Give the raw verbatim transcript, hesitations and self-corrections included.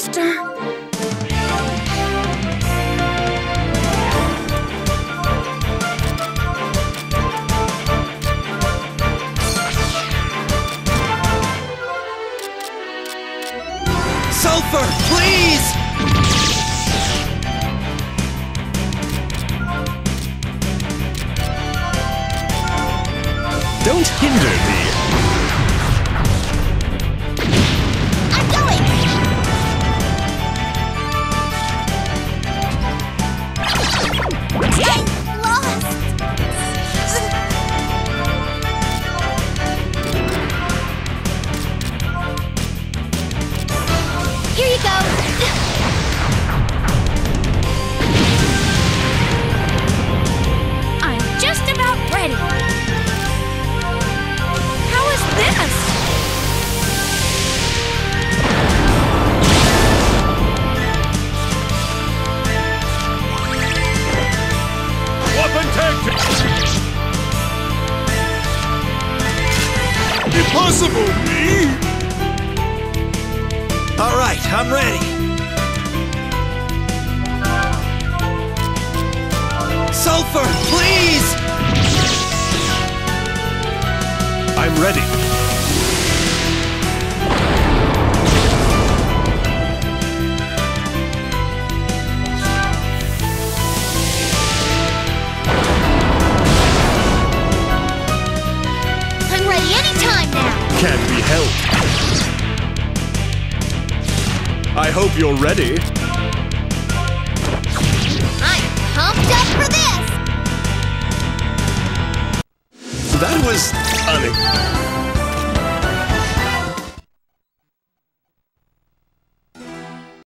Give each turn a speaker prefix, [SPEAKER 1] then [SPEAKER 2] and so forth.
[SPEAKER 1] faster.
[SPEAKER 2] Sulfur, please!
[SPEAKER 3] Don't hinder me.
[SPEAKER 1] I'm going! Get lost! Here you go! I'm just about ready. How is this?
[SPEAKER 3] Weapon tank! Impossible, me!
[SPEAKER 2] All right, I'm ready. Sulfur, please!
[SPEAKER 3] I'm ready.
[SPEAKER 1] I'm ready anytime now!
[SPEAKER 3] Can't be helped. I hope you're ready.
[SPEAKER 1] I'm pumped up for this!
[SPEAKER 3] That was unex-